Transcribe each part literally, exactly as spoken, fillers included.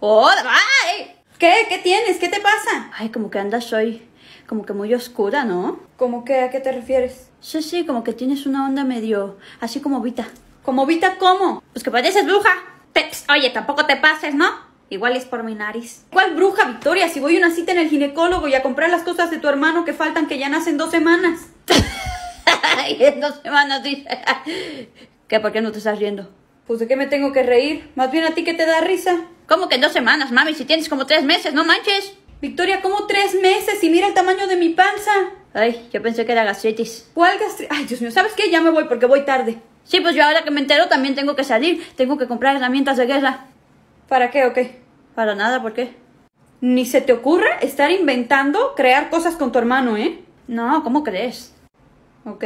¡Hola! ¡Ay! ¿Qué? ¿Qué tienes? ¿Qué te pasa? Ay, como que andas hoy, como que muy oscura, ¿no? ¿Cómo que? ¿A qué te refieres? Sí, sí, como que tienes una onda medio, así como Vita. ¿Como Vita cómo? Pues que pareces bruja. Pex, oye, tampoco te pases, ¿no? Igual es por mi nariz. ¿Cuál bruja, Victoria? Si voy a una cita en el ginecólogo y a comprar las cosas de tu hermano que faltan, que ya nacen dos semanas. Ay, en dos semanas dice. ¿Qué? ¿Por qué no te estás riendo? Pues ¿de qué me tengo que reír? Más bien a ti que te da risa. ¿Cómo que en dos semanas, mami? Si tienes como tres meses, no manches. Victoria, ¿cómo tres meses? Y mira el tamaño de mi panza. Ay, yo pensé que era gastritis. ¿Cuál gastritis? Ay, Dios mío, ¿sabes qué? Ya me voy porque voy tarde. Sí, pues yo ahora que me entero también tengo que salir. Tengo que comprar herramientas de guerra. ¿Para qué o qué? Para nada, ¿por qué? Ni se te ocurra estar inventando crear cosas con tu hermano, ¿eh? No, ¿cómo crees? Ok.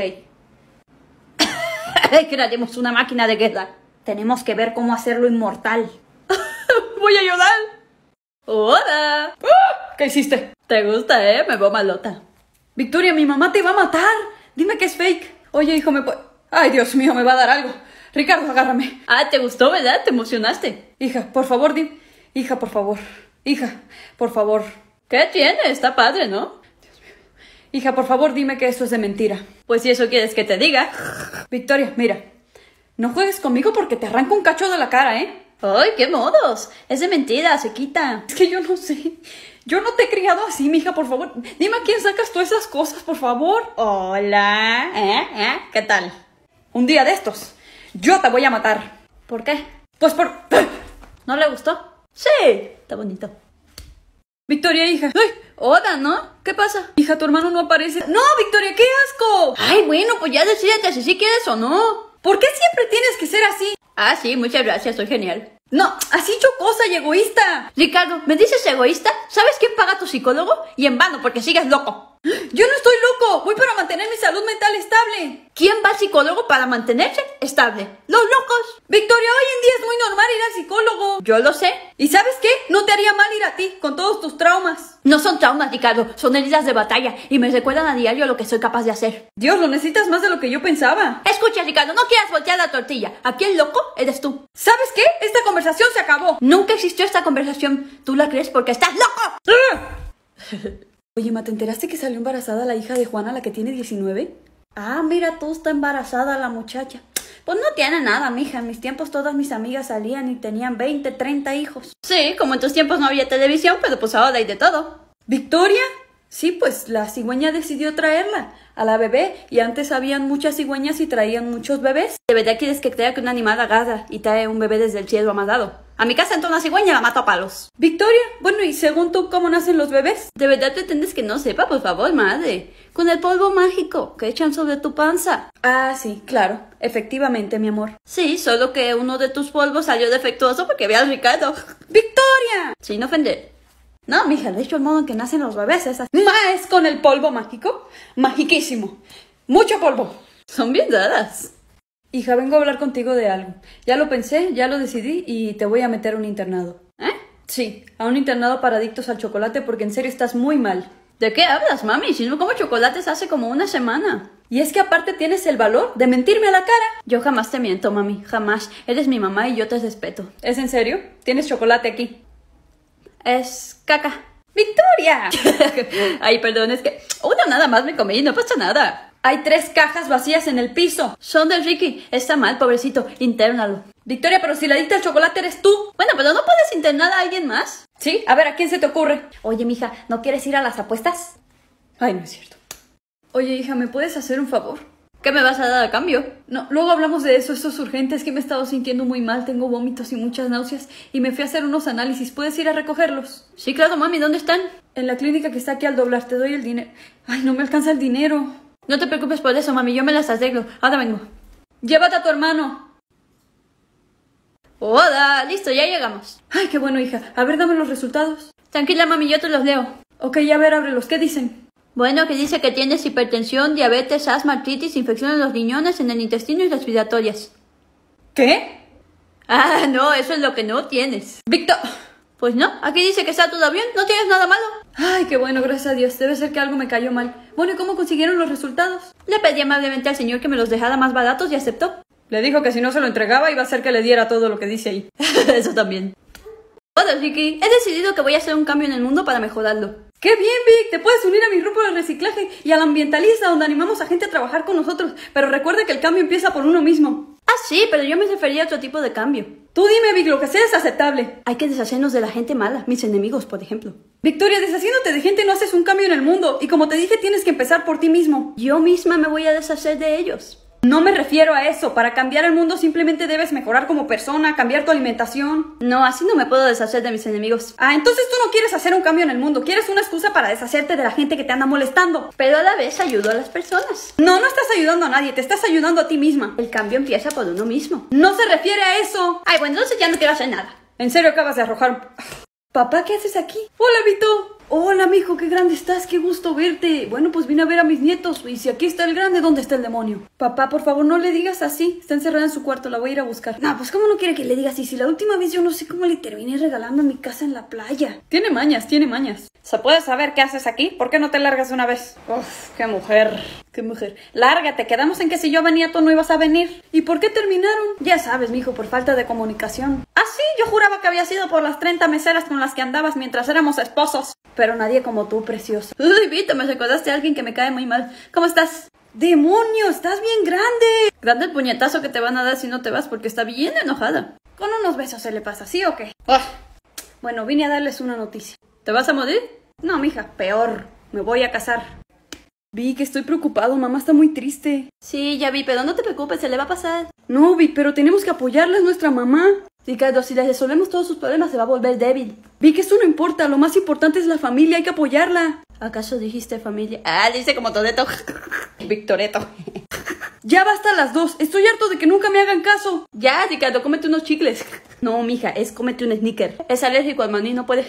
Crearemos una máquina de guerra. Tenemos que ver cómo hacerlo inmortal. Voy a ayudar. ¡Hola! ¿Qué hiciste? ¿Te gusta, eh? Me veo malota. Victoria, mi mamá te va a matar. Dime que es fake. Oye, hijo, me puede... Ay, Dios mío, me va a dar algo. Ricardo, agárrame. Ah, ¿te gustó, verdad? ¿Te emocionaste? Hija, por favor, di... Hija, por favor. Hija, por favor. ¿Qué tiene? Está padre, ¿no? Dios mío. Hija, por favor, dime que esto es de mentira. Pues si eso quieres que te diga. Victoria, mira. No juegues conmigo porque te arranco un cacho de la cara, ¿eh? ¡Ay, qué modos! Es de mentira, se quita. Es que yo no sé. Yo no te he criado así, mija, por favor. Dime a quién sacas tú esas cosas, por favor. Hola. ¿Eh? ¿Eh? ¿Qué tal? Un día de estos, yo te voy a matar. ¿Por qué? Pues por... ¿No le gustó? Sí. Está bonito. Victoria, hija. ¡Ay! Hola, ¿no? ¿Qué pasa? Hija, tu hermano no aparece. ¡No, Victoria, qué asco! Ay, bueno, pues ya decídete si sí quieres o no. ¿Por qué siempre tienes que ser así? Ah, sí, muchas gracias, soy genial. No, así chocosa y egoísta. Ricardo, ¿me dices egoísta? ¿Sabes quién paga tu psicólogo? Y en vano, porque sigues loco. Yo no estoy loco. Voy para mantener mi salud mental estable. ¿Quién va al psicólogo para mantenerse estable? ¡Los locos! Victoria, hoy en día es muy normal ir al psicólogo. Yo lo sé. ¿Y sabes qué? No te haría mal ir a ti, con todos tus traumas. No son traumas, Ricardo, son heridas de batalla y me recuerdan a diario lo que soy capaz de hacer. Dios, lo necesitas más de lo que yo pensaba. Escucha, Ricardo, no quieras voltear la tortilla. Aquí el loco eres tú. ¿Sabes qué? Esta conversación se acabó. Nunca existió esta conversación. ¿Tú la crees porque estás loco? Oye, ma, ¿te enteraste que salió embarazada la hija de Juana, la que tiene diecinueve? Ah, mira, tú está embarazada la muchacha. Pues no tiene nada, mija. En mis tiempos todas mis amigas salían y tenían veinte, treinta hijos. Sí, como en tus tiempos no había televisión, pero pues ahora hay de todo. ¿Victoria? Sí, pues la cigüeña decidió traerla a la bebé y antes habían muchas cigüeñas y traían muchos bebés. ¿De verdad quieres que crea que un animal agarra y trae un bebé desde el cielo amadado? A mi casa entra una cigüeña y la mato a palos. Victoria, bueno, y según tú, ¿cómo nacen los bebés? ¿De verdad pretendes que no sepa? Por favor, madre. Con el polvo mágico que echan sobre tu panza. Ah, sí, claro. Efectivamente, mi amor. Sí, solo que uno de tus polvos salió defectuoso porque ve al Ricardo. ¡Victoria! Sin ofender. No, mija, de hecho el modo en que nacen los bebés es así. ¿Ma es con el polvo mágico? Magiquísimo. Mucho polvo. Son bien raras. Hija, vengo a hablar contigo de algo. Ya lo pensé, ya lo decidí y te voy a meter a un internado. ¿Eh? Sí, a un internado para adictos al chocolate porque en serio estás muy mal. ¿De qué hablas, mami? Si no como chocolates hace como una semana. Y es que aparte tienes el valor de mentirme a la cara. Yo jamás te miento, mami. Jamás. Eres mi mamá y yo te respeto. ¿Es en serio? Tienes chocolate aquí. Es caca. ¡Victoria! Ay, perdón, es que una nada más me comí, no pasa nada. Hay tres cajas vacías en el piso. Son del Ricky. Está mal, pobrecito. Internalo. Victoria, pero si la adicta al chocolate eres tú. Bueno, pero ¿no puedes internar a alguien más? ¿Sí? A ver, ¿a quién se te ocurre? Oye, mija, ¿no quieres ir a las apuestas? Ay, no es cierto. Oye, hija, ¿me puedes hacer un favor? ¿Qué me vas a dar a cambio? No, luego hablamos de eso, esto es urgente, es que me he estado sintiendo muy mal, tengo vómitos y muchas náuseas y me fui a hacer unos análisis, ¿puedes ir a recogerlos? Sí, claro, mami, ¿dónde están? En la clínica que está aquí al doblar, te doy el dinero. Ay, no me alcanza el dinero. No te preocupes por eso, mami, yo me las arreglo, ahora vengo. Llévate a tu hermano. Hola, listo, ya llegamos. Ay, qué bueno, hija, a ver, dame los resultados. Tranquila, mami, yo te los leo. Ok, a ver, ábrelos, ¿qué dicen? Bueno, que dice que tienes hipertensión, diabetes, asma, artritis, infección en los riñones, en el intestino y respiratorias. ¿Qué? Ah, no, eso es lo que no tienes. Víctor... Pues no, aquí dice que está todo bien, no tienes nada malo. Ay, qué bueno, gracias a Dios, debe ser que algo me cayó mal. Bueno, ¿y cómo consiguieron los resultados? Le pedí amablemente al señor que me los dejara más baratos y aceptó. Le dijo que si no se lo entregaba iba a ser que le diera todo lo que dice ahí. Eso también. Hola, Ricky. He decidido que voy a hacer un cambio en el mundo para mejorarlo. ¡Qué bien, Vic! Te puedes unir a mi grupo de reciclaje y al ambientalista, donde animamos a gente a trabajar con nosotros. Pero recuerda que el cambio empieza por uno mismo. Ah, sí, pero yo me refería a otro tipo de cambio. Tú dime, Vic, lo que sea es aceptable. Hay que deshacernos de la gente mala, mis enemigos, por ejemplo. Victoria, deshaciéndote de gente no haces un cambio en el mundo. Y como te dije, tienes que empezar por ti mismo. Yo misma me voy a deshacer de ellos. No me refiero a eso. Para cambiar el mundo simplemente debes mejorar como persona, cambiar tu alimentación. No, así no me puedo deshacer de mis enemigos. Ah, entonces tú no quieres hacer un cambio en el mundo. Quieres una excusa para deshacerte de la gente que te anda molestando. Pero a la vez ayudo a las personas. No, no estás ayudando a nadie. Te estás ayudando a ti misma. El cambio empieza por uno mismo. No se refiere a eso. Ay, bueno, entonces ya no quiero hacer nada. ¿En serio acabas de arrojar? Papá, ¿qué haces aquí? Hola, Vito. Hola, mijo, qué grande estás, qué gusto verte. Bueno, pues vine a ver a mis nietos. Y si aquí está el grande, ¿dónde está el demonio? Papá, por favor, no le digas así. Está encerrada en su cuarto, la voy a ir a buscar. No, pues ¿cómo no quiere que le diga así? Si la última vez yo no sé cómo le terminé regalando mi casa en la playa. Tiene mañas, tiene mañas. ¿Se puede saber qué haces aquí? ¿Por qué no te largas de una vez? Uf, qué mujer, qué mujer. Lárgate, quedamos en que si yo venía tú no ibas a venir. ¿Y por qué terminaron? Ya sabes, mijo, por falta de comunicación. Ah, sí, yo juraba que había sido por las treinta meseras con las que andabas mientras éramos esposos. Pero nadie como tú, precioso. Uy, Vito, me recordaste a alguien que me cae muy mal. ¿Cómo estás? ¡Demonio! ¡Estás bien grande! Grande el puñetazo que te van a dar si no te vas porque está bien enojada. Con unos besos se le pasa, ¿sí o qué? Oh. Bueno, vine a darles una noticia. ¿Te vas a morir? No, mija, peor. Me voy a casar. Vic, estoy preocupado. Mamá está muy triste. Sí, ya vi, pero no te preocupes, se le va a pasar. No, Vic, pero tenemos que apoyarla, es nuestra mamá. Ricardo, si le resolvemos todos sus problemas, se va a volver débil. Vic, eso no importa. Lo más importante es la familia. Hay que apoyarla. ¿Acaso dijiste familia? Ah, dice como Toreto. Victoreto. Ya basta las dos. Estoy harto de que nunca me hagan caso. Ya, Ricardo, cómete unos chicles. No, mija, es cómete un sneaker. Es alérgico al maní, no puede.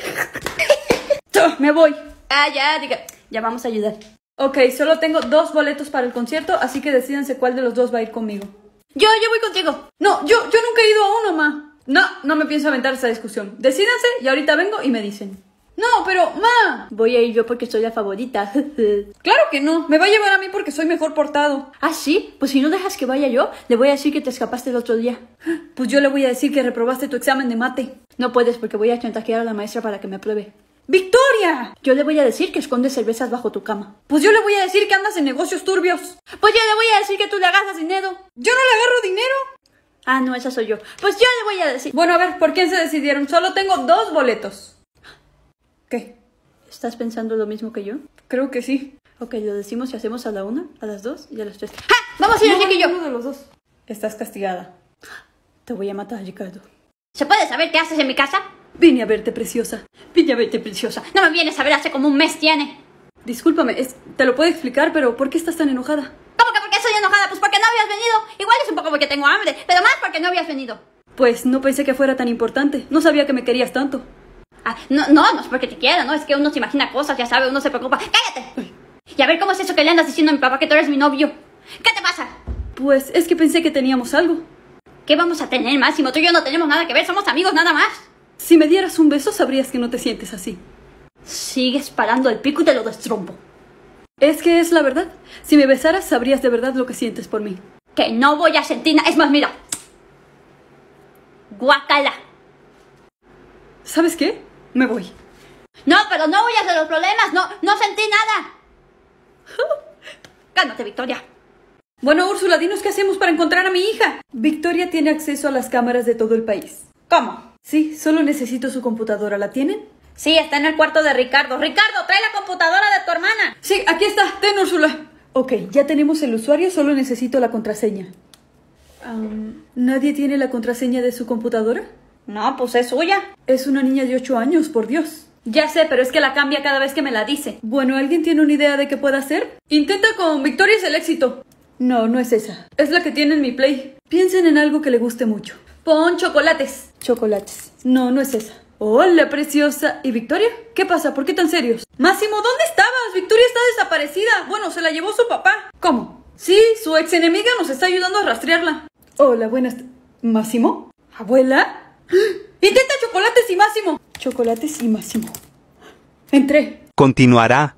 Me voy. Ah, ya, Ricardo. Ya vamos a ayudar. Ok, solo tengo dos boletos para el concierto, así que decídanse cuál de los dos va a ir conmigo. Yo, yo voy contigo. No, yo, yo nunca he ido a uno, ma. No, no me pienso aventar esa discusión. Decídanse y ahorita vengo y me dicen. No, pero, ma. Voy a ir yo porque soy la favorita. Claro que no. Me va a llevar a mí porque soy mejor portado. ¿Ah, sí? Pues si no dejas que vaya yo, le voy a decir que te escapaste el otro día. Pues yo le voy a decir que reprobaste tu examen de mate. No puedes porque voy a chantajear a la maestra para que me apruebe. ¡Victoria! Yo le voy a decir que escondes cervezas bajo tu cama. Pues yo le voy a decir que andas en negocios turbios. Pues yo le voy a decir que tú le agarras dinero. ¿Yo no le agarro dinero? Ah, no, esa soy yo. Pues yo le voy a decir. Bueno, a ver, ¿por quién se decidieron? Solo tengo dos boletos. ¿Qué? ¿Estás pensando lo mismo que yo? Creo que sí. Ok, lo decimos y hacemos a la una, a las dos y a las tres. ¡Ja! Vamos a ir, no, que yo. Uno de los dos. Estás castigada. Te voy a matar, Ricardo. ¿Se puede saber qué haces en mi casa? Vine a verte, preciosa. Vine a verte, preciosa. No me vienes a ver hace como un mes tiene. Discúlpame, es, te lo puedo explicar, pero ¿por qué estás tan enojada? ¿Cómo que por qué estoy enojada? Pues porque no habías venido. Igual es un poco porque tengo hambre, pero más porque no habías venido. Pues no pensé que fuera tan importante. No sabía que me querías tanto. Ah, no, no, no es porque te quiera, no, es que uno se imagina cosas, ya sabe, uno se preocupa. ¡Cállate! Y a ver cómo es eso que le andas diciendo a mi papá que tú eres mi novio. ¿Qué te pasa? Pues es que pensé que teníamos algo. ¿Qué vamos a tener, Máximo? Tú y yo no tenemos nada que ver, somos amigos nada más. Si me dieras un beso, sabrías que no te sientes así. Sigues parando el pico y te lo destrompo. Es que es la verdad. Si me besaras, sabrías de verdad lo que sientes por mí. Que no voy a sentir nada. Es más, mira. Guacala. ¿Sabes qué? Me voy. No, pero no huyas de los problemas. No, no sentí nada. Cálmate, Victoria. Bueno, Úrsula, dinos qué hacemos para encontrar a mi hija. Victoria tiene acceso a las cámaras de todo el país. ¿Cómo? Sí, solo necesito su computadora. ¿La tienen? Sí, está en el cuarto de Ricardo. Ricardo, trae la computadora de tu hermana. Sí, aquí está. Ten, Úrsula. Ok, ya tenemos el usuario, solo necesito la contraseña. Um, ¿Nadie tiene la contraseña de su computadora? No, pues es suya. Es una niña de ocho años, por Dios. Ya sé, pero es que la cambia cada vez que me la dice. Bueno, ¿alguien tiene una idea de qué puede hacer? Intenta con Victoria es el éxito. No, no es esa. Es la que tiene en mi Play. Piensen en algo que le guste mucho. Pon chocolates. Chocolates. No, no es esa. Hola, preciosa. ¿Y Victoria? ¿Qué pasa? ¿Por qué tan serios? Máximo, ¿dónde estabas? Victoria está desaparecida. Bueno, se la llevó su papá. ¿Cómo? Sí, su ex enemiga nos está ayudando a rastrearla. Hola, buenas. ¿Máximo? ¿Abuela? Intenta chocolates y Máximo. Chocolates y Máximo. Entré. Continuará.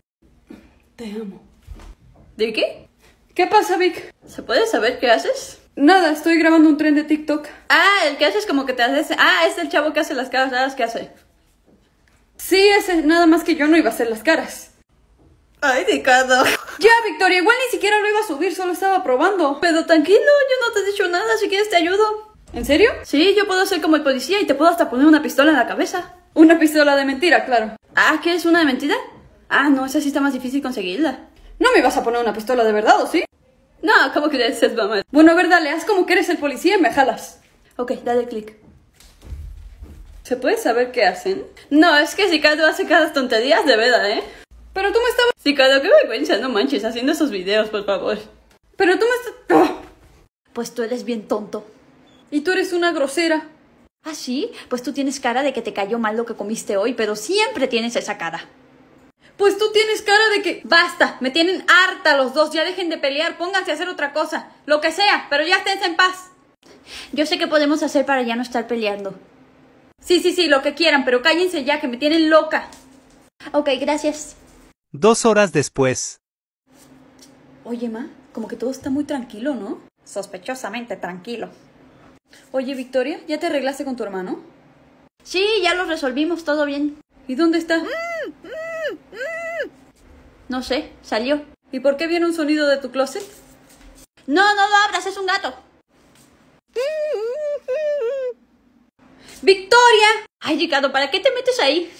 Te amo. ¿De qué? ¿Qué pasa, Vic? ¿Se puede saber qué haces? Nada, estoy grabando un tren de TikTok. Ah, el que haces como que te haces... Ah, es el chavo que hace las caras raras que hace. Sí, ese, nada más que yo no iba a hacer las caras. Ay, Ricardo. Ya, Victoria, igual ni siquiera lo iba a subir, solo estaba probando. Pero tranquilo, yo no te he dicho nada, si quieres te ayudo. ¿En serio? Sí, yo puedo ser como el policía y te puedo hasta poner una pistola en la cabeza. Una pistola de mentira, claro. Ah, ¿quieres una de mentira? Ah, no, esa sí está más difícil conseguirla. ¿No me ibas a poner una pistola de verdad, o sí? No, ¿cómo crees? Es mamá. Bueno, a ver, dale, haz como que eres el policía y me jalas. Ok, dale clic. ¿Se puede saber qué hacen? No, es que Ricardo hace cada tonterías de verdad, ¿eh? Pero tú me estabas... Ricardo, qué vergüenza, no manches, haciendo esos videos, por favor. Pero tú me estás... ¡Oh! Pues tú eres bien tonto. Y tú eres una grosera. ¿Ah, sí? Pues tú tienes cara de que te cayó mal lo que comiste hoy, pero siempre tienes esa cara. Pues tú tienes cara de que... Basta, me tienen harta los dos, ya dejen de pelear, pónganse a hacer otra cosa, lo que sea, pero ya esténse en paz. Yo sé qué podemos hacer para ya no estar peleando. Sí, sí, sí, lo que quieran, pero cállense ya, que me tienen loca. Ok, gracias. Dos horas después. Oye, ma, como que todo está muy tranquilo, ¿no? Sospechosamente tranquilo. Oye, Victoria, ¿ya te arreglaste con tu hermano? Sí, ya lo resolvimos, todo bien. ¿Y dónde está? No sé, salió. ¿Y por qué viene un sonido de tu closet? No, no lo abras, es un gato. ¡Victoria! Ay, Ricardo, ¿para qué te metes ahí?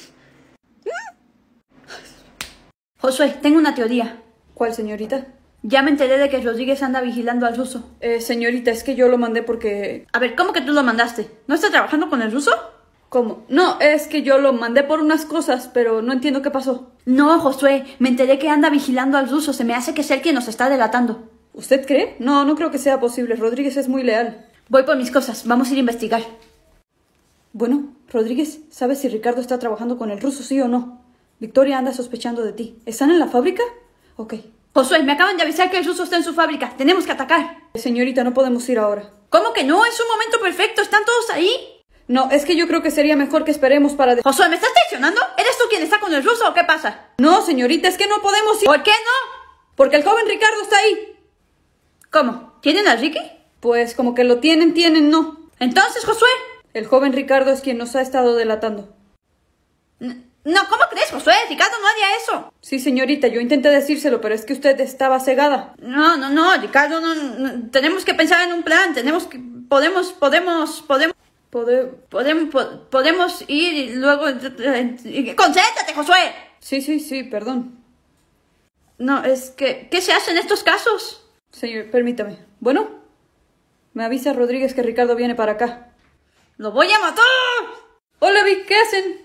Josué, tengo una teoría. ¿Cuál, señorita? Ya me enteré de que Rodríguez anda vigilando al ruso. Eh, señorita, es que yo lo mandé porque... A ver, ¿cómo que tú lo mandaste? ¿No estás trabajando con el ruso? ¿Cómo? No, es que yo lo mandé por unas cosas, pero no entiendo qué pasó. No, Josué, me enteré que anda vigilando al ruso. Se me hace que es él quien nos está delatando. ¿Usted cree? No, no creo que sea posible. Rodríguez es muy leal. Voy por mis cosas. Vamos a ir a investigar. Bueno, Rodríguez, ¿sabes si Ricardo está trabajando con el ruso, sí o no? Victoria anda sospechando de ti. ¿Están en la fábrica? Ok. Josué, me acaban de avisar que el ruso está en su fábrica. Tenemos que atacar. Señorita, no podemos ir ahora. ¿Cómo que no? Es un momento perfecto. ¿Están todos ahí? No, es que yo creo que sería mejor que esperemos para... De... Josué, ¿me estás traicionando? ¿Eres tú quien está con el ruso o qué pasa? No, señorita, es que no podemos ir... ¿Por qué no? Porque el joven Ricardo está ahí. ¿Cómo? ¿Tienen a Ricky? Pues como que lo tienen, tienen, no. Entonces, Josué... El joven Ricardo es quien nos ha estado delatando. No, ¿cómo crees, Josué? Ricardo no haría eso. Sí, señorita, yo intenté decírselo, pero es que usted estaba cegada. No, no, no, Ricardo, no, no, tenemos que pensar en un plan, tenemos que... Podemos, podemos, podemos... Pode... Podemos, po podemos ir y luego... ¡Concéntrate, Josué! Sí, sí, sí, perdón. No, es que... ¿Qué se hace en estos casos? Señor, permítame. Bueno, me avisa Rodríguez que Ricardo viene para acá. ¡Lo voy a matar! Hola, Vic, ¿qué hacen?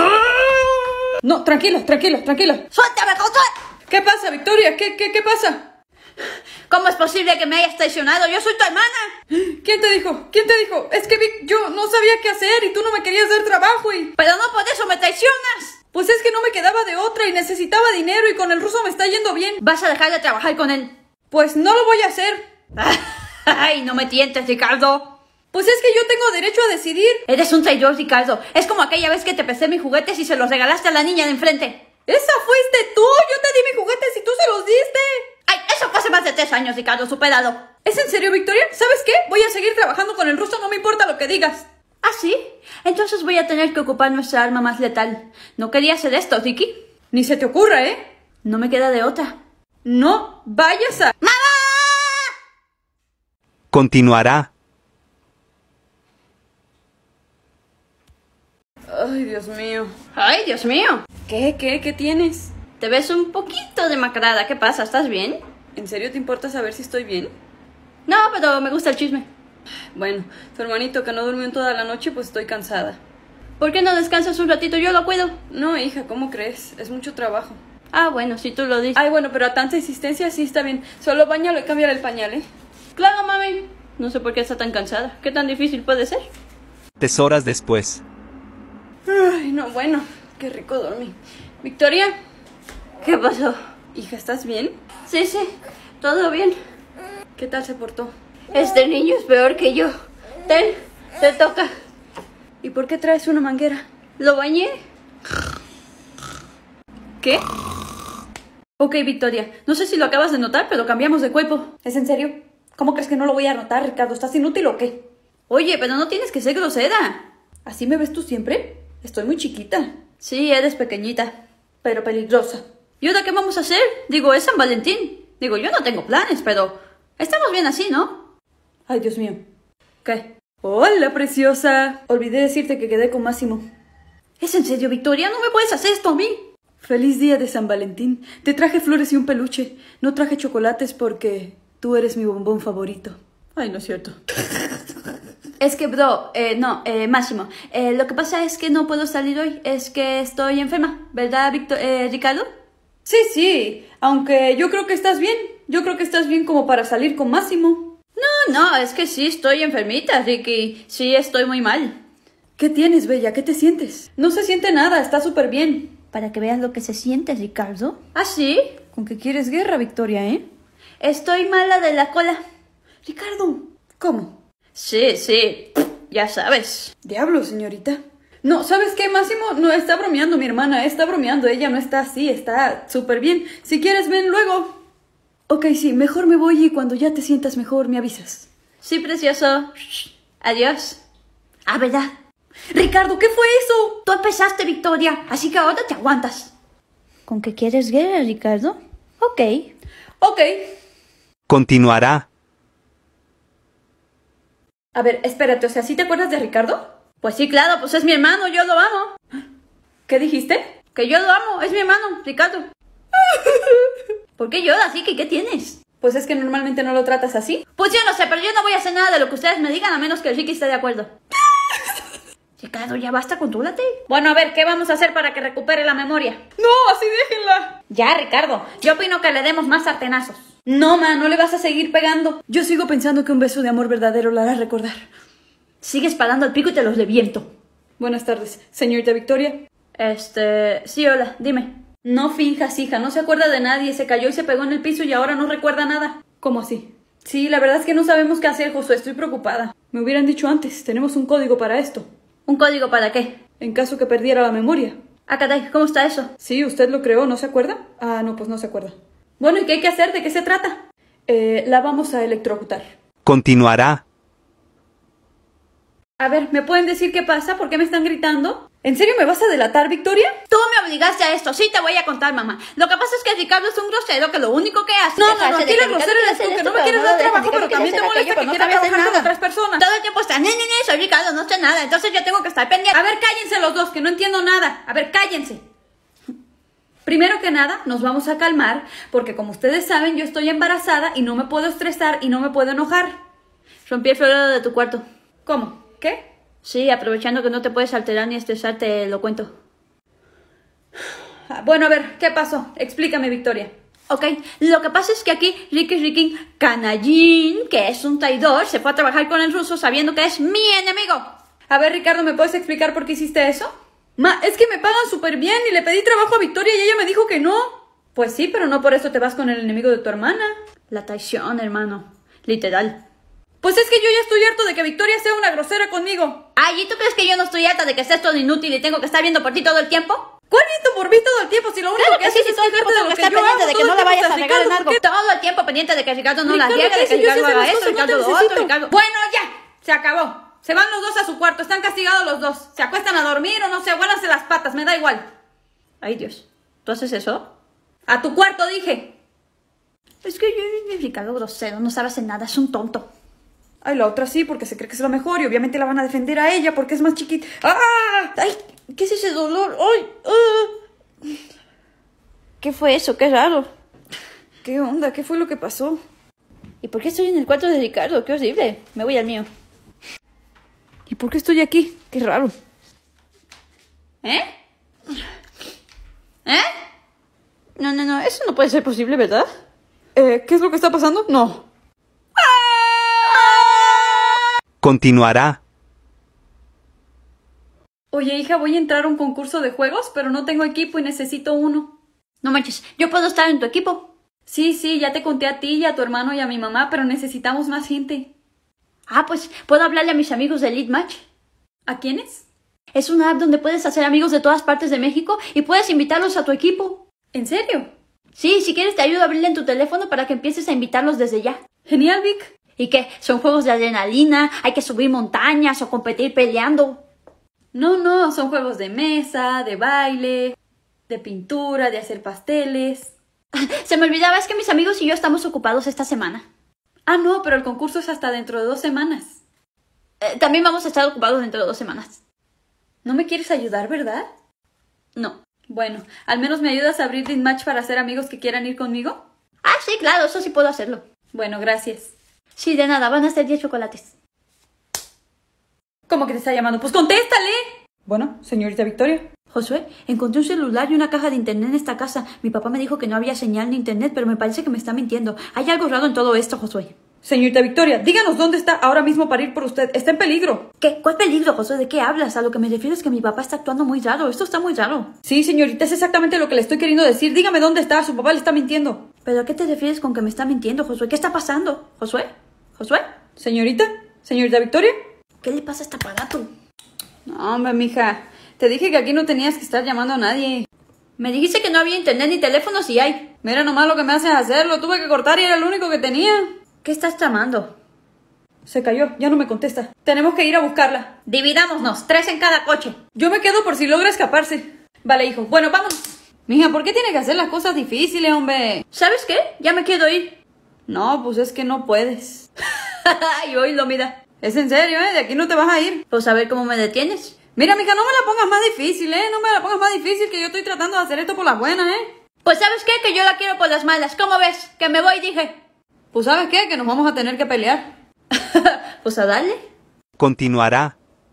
No, tranquilo, tranquilo, tranquilo. ¡Suéltame, Josué! ¿Qué pasa, Victoria? ¿Qué, qué, qué pasa? ¿Cómo es posible que me hayas traicionado? ¡Yo soy tu hermana! ¿Quién te dijo? ¿Quién te dijo? Es que Vic, yo no sabía qué hacer y tú no me querías dar trabajo y... ¡Pero no por eso me traicionas! Pues es que no me quedaba de otra y necesitaba dinero y con el ruso me está yendo bien. ¿Vas a dejar de trabajar con él? Pues no lo voy a hacer. ¡Ay, no me tientes, Ricardo! Pues es que yo tengo derecho a decidir. Eres un traidor, Ricardo. Es como aquella vez que te presté mis juguetes y se los regalaste a la niña de enfrente. ¡Esa fuiste tú! Yo te di mis juguetes y tú se los diste. ¡Ay, eso fue hace más de tres años, Ricardo! ¡Superado! ¿Es en serio, Victoria? ¿Sabes qué? Voy a seguir trabajando con el ruso, no me importa lo que digas. ¿Ah, sí? Entonces voy a tener que ocupar nuestra arma más letal. No quería hacer esto, Ricky. Ni se te ocurra, ¿eh? No me queda de otra. No vayas a... ¡Mamá! Continuará. Ay, Dios mío. ¡Ay, Dios mío! ¿Qué? ¿Qué? ¿Qué tienes? Te ves un poquito demacrada. ¿Qué pasa? ¿Estás bien? ¿En serio te importa saber si estoy bien? No, pero me gusta el chisme. Bueno, tu hermanito que no durmió en toda la noche, pues estoy cansada. ¿Por qué no descansas un ratito? Yo lo cuido. No, hija, ¿cómo crees? Es mucho trabajo. Ah, bueno, si tú lo dices. Ay, bueno, pero a tanta insistencia sí está bien. Solo bañalo y cámbiale el pañal, ¿eh? Claro, mami. No sé por qué está tan cansada. ¿Qué tan difícil puede ser? Tres horas después. Ay, no, bueno, qué rico dormí. Victoria, ¿Qué pasó? hija, ¿estás bien? Sí, sí, todo bien. ¿Qué tal se portó? Este niño es peor que yo. Ten, te toca. ¿Y por qué traes una manguera? ¿Lo bañé? ¿Qué? Ok, Victoria, no sé si lo acabas de notar, pero cambiamos de cuerpo. ¿Es en serio? ¿Cómo crees que no lo voy a notar, Ricardo? ¿Estás inútil o qué? Oye, pero no tienes que ser grosera. ¿Así me ves tú siempre? Estoy muy chiquita. Sí, eres pequeñita. Pero peligrosa. ¿Y ahora qué vamos a hacer? Digo, es San Valentín. Digo, yo no tengo planes, pero estamos bien así, ¿no? Ay, Dios mío. ¿Qué? Hola, preciosa. Olvidé decirte que quedé con Máximo. ¿Es en serio, Victoria? ¿No me puedes hacer esto a mí? Feliz día de San Valentín. Te traje flores y un peluche. No traje chocolates porque tú eres mi bombón favorito. Ay, no es cierto. Es que, bro, eh, no, eh, Máximo, eh, lo que pasa es que no puedo salir hoy. Es que estoy enferma, ¿verdad, Victor eh, Ricardo? Sí, sí. Aunque yo creo que estás bien. Yo creo que estás bien como para salir con Máximo. No, no, es que sí estoy enfermita, Ricky. Sí estoy muy mal. ¿Qué tienes, Bella? ¿Qué te sientes? No se siente nada, está súper bien. Para que veas lo que se siente, Ricardo. ¿Ah, sí? ¿Con qué quieres guerra, Victoria, eh? Estoy mala de la cola. Ricardo, ¿cómo? Sí, sí, ya sabes. Diablo, señorita. No, ¿sabes qué, Máximo? No, está bromeando mi hermana, está bromeando. Ella no está así, está súper bien. Si quieres, ven luego. Ok, sí, mejor me voy y cuando ya te sientas mejor me avisas. Sí, precioso. Adiós. Ah, ¿verdad? Ricardo, ¿qué fue eso? Tú empezaste, Victoria, así que ahora te aguantas. ¿Con qué quieres guerra, Ricardo? Ok. Ok. Continuará. A ver, espérate, o sea, ¿sí te acuerdas de Ricardo? Pues sí, claro, pues es mi hermano, yo lo amo. ¿Qué dijiste? Que yo lo amo, es mi hermano, Ricardo. ¿Por qué lloras, Ricky? ¿Qué tienes? Pues es que normalmente no lo tratas así. Pues yo no sé, pero yo no voy a hacer nada de lo que ustedes me digan a menos que Ricky esté de acuerdo. Ricardo, ya basta, contrólate. Bueno, a ver, ¿qué vamos a hacer para que recupere la memoria? No, así déjenla. Ya, Ricardo, yo opino que le demos más sartenazos. No, ma, no le vas a seguir pegando. Yo sigo pensando que un beso de amor verdadero la hará recordar. Sigues parando el pico y te los reviento. Buenas tardes, señorita Victoria. Este... Sí, hola, dime. No finjas, hija, no se acuerda de nadie, se cayó y se pegó en el piso y ahora no recuerda nada. ¿Cómo así? Sí, la verdad es que no sabemos qué hacer, Josué, estoy preocupada. Me hubieran dicho antes, tenemos un código para esto. ¿Un código para qué? En caso que perdiera la memoria. Ah, caray, ¿cómo está eso? Sí, usted lo creó, ¿no se acuerda? Ah, no, pues no se acuerda. Bueno, ¿y qué hay que hacer? ¿De qué se trata? Eh, la vamos a electrocutar. Continuará. A ver, ¿me pueden decir qué pasa? ¿Por qué me están gritando? ¿En serio me vas a delatar, Victoria? Tú me obligaste a esto, sí te voy a contar, mamá. Lo que pasa es que Ricardo es un grosero que lo único que hace... No, no, no, aquí la grosera eres tú, que no me quieres dar trabajo, pero también te molesta que quiera trabajar con otras personas. Todo el tiempo está, ni, ni, ni, soy Ricardo, no sé nada, entonces yo tengo que estar pendiente. A ver, cállense los dos, que no entiendo nada. A ver, cállense. Primero que nada, nos vamos a calmar, porque como ustedes saben, yo estoy embarazada y no me puedo estresar y no me puedo enojar. Rompí el florero de tu cuarto. ¿Cómo? ¿Qué? Sí, aprovechando que no te puedes alterar ni estresarte, lo cuento. Bueno, a ver, ¿qué pasó? Explícame, Victoria. Ok, lo que pasa es que aquí Ricky Ricky Canallín, que es un traidor, se fue a trabajar con el ruso sabiendo que es mi enemigo. A ver, Ricardo, ¿me puedes explicar por qué hiciste eso? Ma, es que me pagan súper bien y le pedí trabajo a Victoria y ella me dijo que no. Pues sí, pero no por eso te vas con el enemigo de tu hermana. La traición, hermano. Literal. Pues es que yo ya estoy harto de que Victoria sea una grosera conmigo. Ay, ¿y tú crees que yo no estoy harta de que seas todo inútil y tengo que estar viendo por ti todo el tiempo? ¿Cuál visto por mí todo el tiempo? Si lo único claro que, que haces sí, es todo el tiempo fijarte de tengo lo que que estar yo pendiente hago, de que todo no el la tiempo vayas a estás, regar en Ricardo, algo. ¿por qué? Todo el tiempo pendiente de que Ricardo no la Ricardo, riegue, ¿qué de que si yo ya Ricardo sé haga las esto, cosas? No te Ricardo lo otro, necesito. Ricardo... Bueno, ya, se acabó. Se van los dos a su cuarto, están castigados los dos. Se acuestan a dormir o no sé, aguántense las patas, me da igual. Ay, Dios. ¿Tú haces eso? A tu cuarto, dije. Es que yo, Ricardo grosero, no sabe hacer nada, es un tonto. Ay, la otra sí, porque se cree que es la mejor y obviamente la van a defender a ella porque es más chiquita. ¡Ah! ¡Ay! ¿Qué es ese dolor? ¡Ay! ¡Ah! ¿Qué fue eso? Qué raro. ¿Qué onda? ¿Qué fue lo que pasó? ¿Y por qué estoy en el cuarto de Ricardo? Qué horrible. Me voy al mío. ¿Y por qué estoy aquí? Qué raro. ¿Eh? ¿Eh? No, no, no, eso no puede ser posible, ¿verdad? Eh, ¿qué es lo que está pasando? No. Continuará. Oye, hija, voy a entrar a un concurso de juegos, pero no tengo equipo y necesito uno. No manches, ¿yo puedo estar en tu equipo? Sí, sí, ya te conté a ti y a tu hermano y a mi mamá, pero necesitamos más gente. Ah, pues, ¿puedo hablarle a mis amigos de Elite Match? ¿A quiénes? Es una app donde puedes hacer amigos de todas partes de México y puedes invitarlos a tu equipo. ¿En serio? Sí, si quieres te ayudo a abrirle en tu teléfono para que empieces a invitarlos desde ya. Genial, Vic. ¿Y qué? ¿Son juegos de adrenalina? ¿Hay que subir montañas o competir peleando? No, no, son juegos de mesa, de baile, de pintura, de hacer pasteles. Se me olvidaba, es que mis amigos y yo estamos ocupados esta semana. Ah, no, pero el concurso es hasta dentro de dos semanas. Eh, también vamos a estar ocupados dentro de dos semanas. ¿No me quieres ayudar, verdad? No. Bueno, al menos me ayudas a abrir Match para hacer amigos que quieran ir conmigo. Ah, sí, claro, eso sí puedo hacerlo. Bueno, gracias. Sí, de nada, van a ser diez chocolates. ¿Cómo que te está llamando? Pues contéstale. Bueno, señorita Victoria. Josué, encontré un celular y una caja de internet en esta casa. Mi papá me dijo que no había señal ni internet, pero me parece que me está mintiendo. Hay algo raro en todo esto, Josué. Señorita Victoria, díganos dónde está ahora mismo para ir por usted. Está en peligro. ¿Qué? ¿Cuál peligro, Josué? ¿De qué hablas? A lo que me refiero es que mi papá está actuando muy raro. Esto está muy raro. Sí, señorita, es exactamente lo que le estoy queriendo decir. Dígame dónde está. Su papá le está mintiendo. ¿Pero a qué te refieres con que me está mintiendo, Josué? ¿Qué está pasando? ¿Josué? ¿Josué? Señorita, señorita Victoria. ¿Qué le pasa a este aparato? No, hombre, mija. Te dije que aquí no tenías que estar llamando a nadie. Me dijiste que no había internet ni teléfonos y hay. Mira nomás lo que me haces hacer. Lo tuve que cortar y era el único que tenía. ¿Qué estás tramando? Se cayó, ya no me contesta. Tenemos que ir a buscarla. Dividámonos, tres en cada coche. Yo me quedo por si logra escaparse. Vale, hijo. Bueno, vámonos. Mija, ¿por qué tiene que hacer las cosas difíciles, hombre? ¿Sabes qué? Ya me quiero ir. No, pues es que no puedes. Y oílo, mira. Es en serio, ¿eh? De aquí no te vas a ir. Pues a ver cómo me detienes. Mira, mija, no me la pongas más difícil, ¿eh? No me la pongas más difícil, que yo estoy tratando de hacer esto por las buenas, ¿eh? Pues ¿sabes qué? Que yo la quiero por las malas. ¿Cómo ves? Que me voy, dije. Pues ¿sabes qué? Que nos vamos a tener que pelear. Pues a darle. Continuará.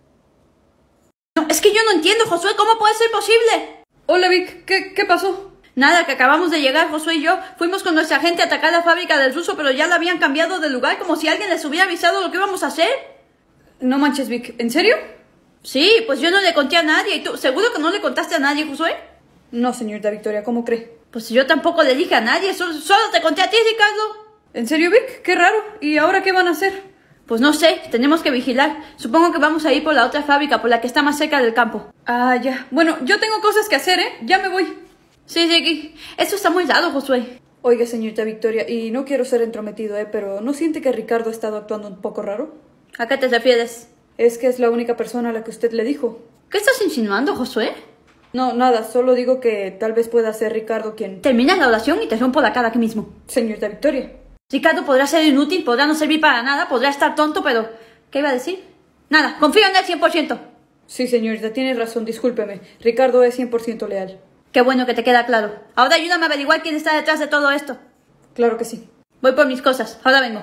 No, es que yo no entiendo, Josué. ¿Cómo puede ser posible? Hola, Vic. ¿Qué, qué pasó? Nada, que acabamos de llegar, Josué y yo. Fuimos con nuestra gente a atacar la fábrica del ruso, pero ya la habían cambiado de lugar, como si alguien les hubiera avisado lo que íbamos a hacer. No manches, Vic. ¿En serio? Sí, pues yo no le conté a nadie. ¿Y tú? ¿Seguro que no le contaste a nadie, Josué? No, señorita Victoria. ¿Cómo cree? Pues yo tampoco le dije a nadie. Solo, solo te conté a ti, Ricardo. ¿En serio, Vic? Qué raro. ¿Y ahora qué van a hacer? Pues no sé, tenemos que vigilar. Supongo que vamos a ir por la otra fábrica, por la que está más cerca del campo. Ah, ya. Bueno, yo tengo cosas que hacer, ¿eh? Ya me voy. Sí, sí, esto está muy raro, Josué. Oiga, señorita Victoria, y no quiero ser entrometido, ¿eh? Pero ¿no siente que Ricardo ha estado actuando un poco raro? ¿A qué te refieres? Es que es la única persona a la que usted le dijo. ¿Qué estás insinuando, Josué? No, nada, solo digo que tal vez pueda ser Ricardo quien... Termina la oración y te rompo la cara aquí mismo. Señorita Victoria. Ricardo podrá ser inútil, podrá no servir para nada, podrá estar tonto, pero... ¿Qué iba a decir? Nada, confío en él cien por ciento. Sí, señorita, tiene razón, discúlpeme. Ricardo es cien por ciento leal. Qué bueno que te queda claro. Ahora ayúdame a averiguar quién está detrás de todo esto. Claro que sí. Voy por mis cosas, ahora vengo.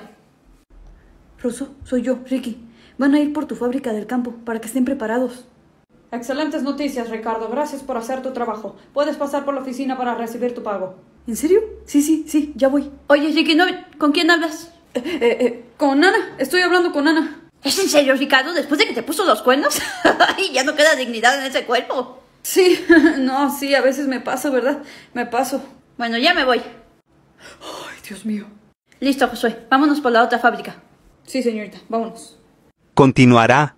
Rosso, soy yo, Ricky. Van a ir por tu fábrica del campo, para que estén preparados. Excelentes noticias, Ricardo. Gracias por hacer tu trabajo. Puedes pasar por la oficina para recibir tu pago. ¿En serio? Sí, sí, sí, ya voy. Oye, Ricky, ¿no? ¿Con quién hablas? Eh, eh, eh, con Ana. Estoy hablando con Ana. ¿Es en serio, Ricardo? ¿Después de que te puso los cuernos? Y ya no queda dignidad en ese cuerpo. Sí, no, sí, a veces me paso, ¿verdad? Me paso. Bueno, ya me voy. Ay, Dios mío. Listo, Josué. Vámonos por la otra fábrica. Sí, señorita, vámonos. Continuará.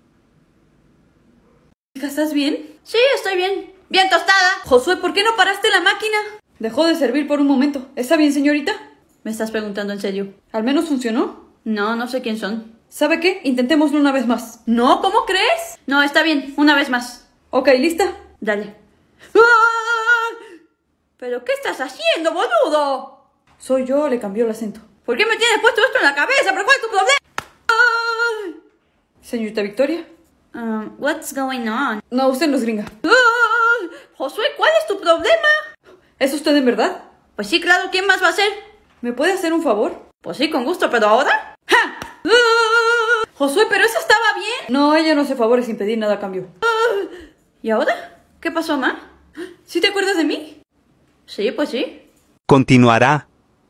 Hija, ¿estás bien? Sí, estoy bien. Bien tostada. Josué, ¿por qué no paraste la máquina? Dejó de servir por un momento. ¿Está bien, señorita? ¿Me estás preguntando en serio? ¿Al menos funcionó? No, no sé quién son. ¿Sabe qué? Intentémoslo una vez más. No, ¿cómo crees? No, está bien. Una vez más. Ok, ¿lista? Dale. ¡Ah! ¿Pero qué estás haciendo, boludo? Soy yo, le cambió el acento. ¿Por qué me tienes puesto esto en la cabeza? ¿Pero cuál es tu problema? ¡Ah! Señorita Victoria. Um, what's going on? No, usted no es gringa. ¡Ah! Josué, ¿cuál es tu problema? ¿Es usted en verdad? Pues sí, claro. ¿Quién más va a ser? ¿Me puede hacer un favor? Pues sí, con gusto, pero ahora... ¡Ja! ¡Ah! Josué, pero eso estaba bien. No, ella no hace favores sin pedir nada a cambio. ¡Ah! ¿Y ahora? ¿Qué pasó, ma? ¿Sí te acuerdas de mí? Sí, pues sí. Continuará.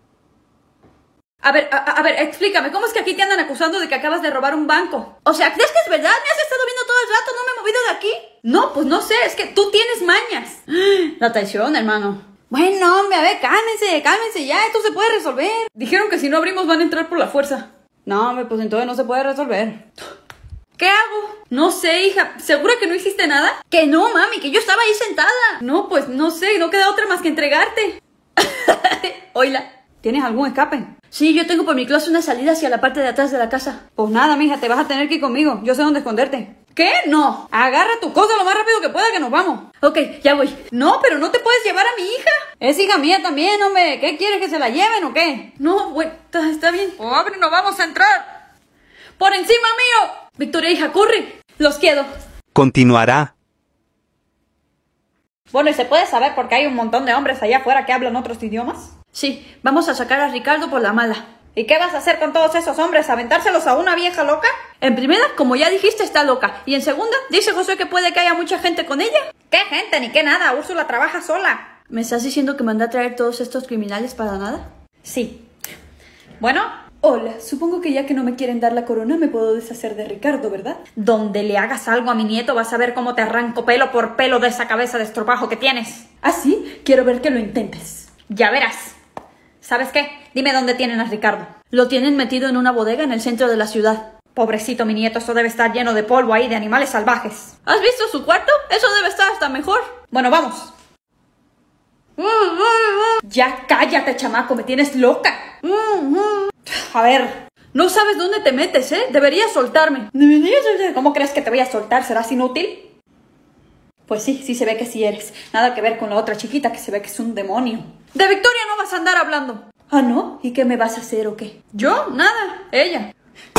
A ver, a, a ver, explícame, ¿cómo es que aquí te andan acusando de que acabas de robar un banco? O sea, ¿crees que es verdad? ¿Me has estado viendo todo el rato? ¿No me he movido de aquí? No, pues no sé, es que tú tienes mañas. La traición, hermano. Bueno, hombre, a ver, cálmense, cálmense ya, esto se puede resolver. Dijeron que si no abrimos van a entrar por la fuerza. No, hombre, pues entonces no se puede resolver. ¿Qué hago? No sé, hija, ¿segura que no hiciste nada? Que no, mami, que yo estaba ahí sentada. No, pues no sé, no queda otra más que entregarte. Oíla. ¿Tienes algún escape? Sí, yo tengo por mi closet una salida hacia la parte de atrás de la casa. Pues nada, mija, te vas a tener que ir conmigo. Yo sé dónde esconderte. ¿Qué? No. Agarra tu cosa lo más rápido que pueda que nos vamos. Ok, ya voy. No, pero no te puedes llevar a mi hija. Es hija mía también, hombre. ¿Qué quieres, que se la lleven o qué? No, bueno, está, está bien. Pobre, no vamos a entrar. ¡Por encima mío! Victoria, hija, corre. Los quiero. Continuará. Bueno, ¿y se puede saber por qué hay un montón de hombres allá afuera que hablan otros idiomas? Sí, vamos a sacar a Ricardo por la mala. ¿Y qué vas a hacer con todos esos hombres? ¿Aventárselos a una vieja loca? En primera, como ya dijiste, está loca. Y en segunda, dice José que puede que haya mucha gente con ella. ¿Qué gente? Ni qué nada. Úrsula trabaja sola. ¿Me estás diciendo que mandé a traer todos estos criminales para nada? Sí. Bueno, hola, supongo que ya que no me quieren dar la corona me puedo deshacer de Ricardo, ¿verdad? donde le hagas algo a mi nieto vas a ver cómo te arranco pelo por pelo de esa cabeza de estropajo que tienes. ¿Ah, sí? Quiero ver que lo intentes. Ya verás. ¿Sabes qué? Dime dónde tienen a Ricardo. Lo tienen metido en una bodega en el centro de la ciudad. Pobrecito mi nieto, esto debe estar lleno de polvo ahí, de animales salvajes. ¿Has visto su cuarto? Eso debe estar hasta mejor. Bueno, vamos. Ya cállate, chamaco, me tienes loca. A ver. No sabes dónde te metes, ¿eh? Deberías soltarme. ¿Deberías soltarme? ¿Cómo crees que te voy a soltar? ¿Serás inútil? Pues sí, sí se ve que sí eres. Nada que ver con la otra chiquita que se ve que es un demonio. De Victoria no vas a andar hablando. ¿Ah, no? ¿Y qué me vas a hacer o qué? ¿Yo? Nada. Ella.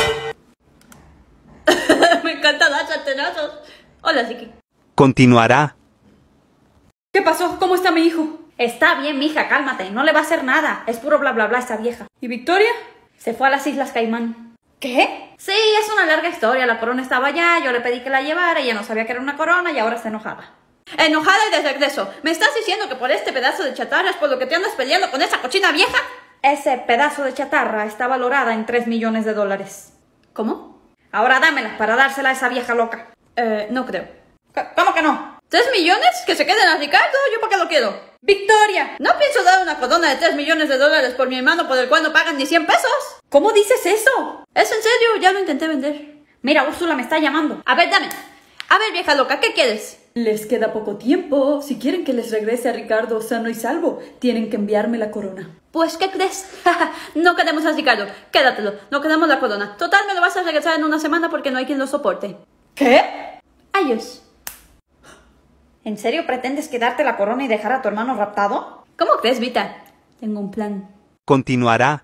Me encantan las sartenazos. Hola, Siki. Continuará. ¿Qué pasó? ¿Cómo está mi hijo? Está bien, mija, cálmate. No le va a hacer nada. Es puro bla bla bla esta vieja. ¿Y Victoria? Se fue a las Islas Caimán. ¿Qué? Sí, es una larga historia. La corona estaba allá, yo le pedí que la llevara, ella no sabía que era una corona y ahora está enojada. Enojada y de regreso. ¿Me estás diciendo que por este pedazo de chatarra es por lo que te andas peleando con esa cochina vieja? Ese pedazo de chatarra está valorada en tres millones de dólares. ¿Cómo? Ahora dámela para dársela a esa vieja loca. Eh, no creo. ¿Cómo que no? ¿Tres millones? ¿Que se queden a Ricardo? ¿Yo para qué lo quiero? ¡Victoria! No pienso dar una corona de tres millones de dólares por mi hermano por el cual no pagan ni cien pesos. ¿Cómo dices eso? ¿Es en serio? Ya lo intenté vender. Mira, Úrsula me está llamando. A ver, dame. A ver, vieja loca, ¿qué quieres? Les queda poco tiempo. Si quieren que les regrese a Ricardo sano y salvo, tienen que enviarme la corona. Pues, ¿qué crees? No queremos a Ricardo. Quédatelo. No queremos la corona. Total, me lo vas a regresar en una semana porque no hay quien lo soporte. ¿Qué? Adiós. ¿En serio pretendes quedarte la corona y dejar a tu hermano raptado? ¿Cómo crees, Vita? Tengo un plan. Continuará.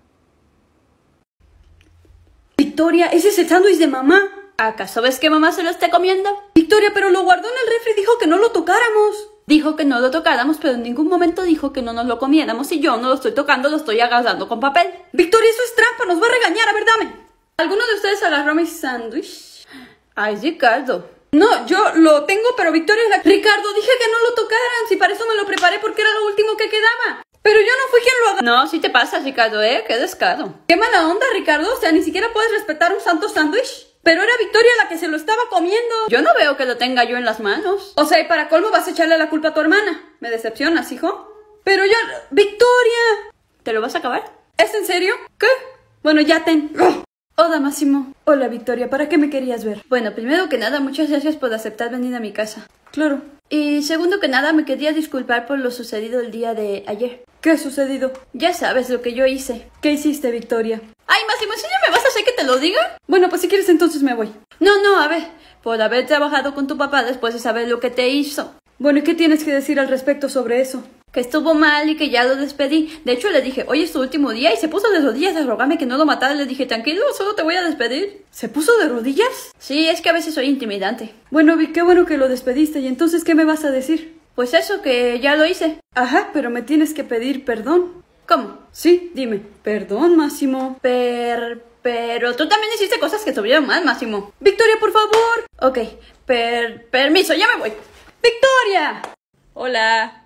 Victoria, ese es el sándwich de mamá. ¿Acaso ves que mamá se lo esté comiendo? Victoria, pero lo guardó en el refri y dijo que no lo tocáramos. Dijo que no lo tocáramos, pero en ningún momento dijo que no nos lo comiéramos y yo no lo estoy tocando, lo estoy agarrando con papel. Victoria, eso es trampa, nos va a regañar, a ver, dame. ¿Alguno de ustedes agarró mi sándwich? Ay, Ricardo. No, yo lo tengo, pero Victoria es la... Ricardo, dije que no lo tocaran, si para eso me lo preparé porque era lo último que quedaba. Pero yo no fui quien lo agarró. No, sí te pasa, Ricardo, ¿eh? Qué descaro. Qué mala onda, Ricardo, o sea, ni siquiera puedes respetar un santo sándwich. Pero era Victoria la que se lo estaba comiendo. Yo no veo que lo tenga yo en las manos. O sea, y para colmo vas a echarle la culpa a tu hermana. Me decepcionas, hijo. Pero ya... ¡Victoria! ¿Te lo vas a acabar? ¿Es en serio? ¿Qué? Bueno, ya ten. Hola, Máximo. Hola, Victoria. ¿Para qué me querías ver? Bueno, primero que nada, muchas gracias por aceptar venir a mi casa. Claro. Y segundo que nada, me quería disculpar por lo sucedido el día de ayer. ¿Qué ha sucedido? Ya sabes lo que yo hice. ¿Qué hiciste, Victoria? Ay, Máximo, ¿en serio me vas a hacer que te lo diga? Bueno, pues si quieres entonces me voy. No, no, a ver. Por haber trabajado con tu papá después de saber lo que te hizo. Bueno, ¿y qué tienes que decir al respecto sobre eso? Que estuvo mal y que ya lo despedí. De hecho, le dije, hoy es tu último día y se puso de rodillas a rogarme que no lo matara. Le dije, tranquilo, solo te voy a despedir. ¿Se puso de rodillas? Sí, es que a veces soy intimidante. Bueno, Vi, qué bueno que lo despediste. ¿Y entonces qué me vas a decir? Pues eso, que ya lo hice. Ajá, pero me tienes que pedir perdón. ¿Cómo? Sí, dime. Perdón, Máximo. Per... Pero tú también hiciste cosas que estuvieron mal, Máximo. Victoria, por favor. Ok, per... Permiso, ya me voy. ¡Victoria! Hola.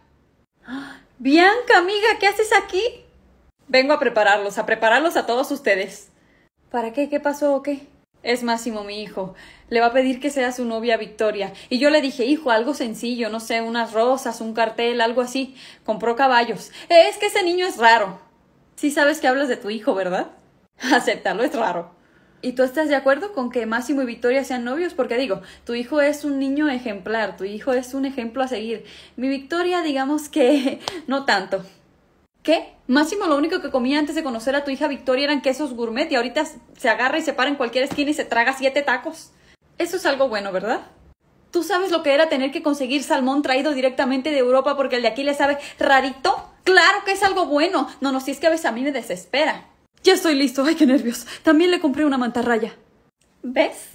Bianca, amiga, ¿qué haces aquí? Vengo a prepararlos, a prepararlos a todos ustedes. ¿Para qué? ¿Qué pasó o qué? Es Máximo, mi hijo. Le va a pedir que sea su novia Victoria. Y yo le dije, hijo, algo sencillo, no sé, unas rosas, un cartel, algo así. Compró caballos. Es que ese niño es raro. Sí sabes que hablas de tu hijo, ¿verdad? Acéptalo, es raro. ¿Y tú estás de acuerdo con que Máximo y Victoria sean novios? Porque digo, tu hijo es un niño ejemplar, tu hijo es un ejemplo a seguir. Mi Victoria, digamos que no tanto. ¿Qué? Máximo lo único que comía antes de conocer a tu hija Victoria eran quesos gourmet y ahorita se agarra y se para en cualquier esquina y se traga siete tacos. Eso es algo bueno, ¿verdad? ¿Tú sabes lo que era tener que conseguir salmón traído directamente de Europa porque el de aquí le sabe rarito? ¡Claro que es algo bueno! No, no, si es que a veces a mí me desespera. Ya estoy listo. ¡Ay, qué nervios! También le compré una mantarraya. ¿Ves?